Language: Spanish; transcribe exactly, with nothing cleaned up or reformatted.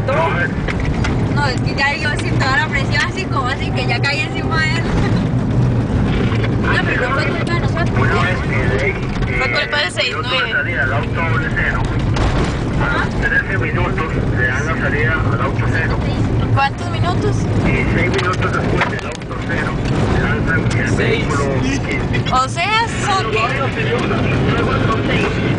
levantó. No, es que ya yo siento toda la presión así como así que ya caí encima de él. No, pero no fue culpa de nosotros. Una vez que de ahí, Fue culpa de seis nueve. salida al auto doble cero. A trece minutos le dan la salida al auto cero. ¿Cuántos minutos? Y seis minutos después del auto cero le lanzan el vehículo quince. O sea, son que... Luego son seis.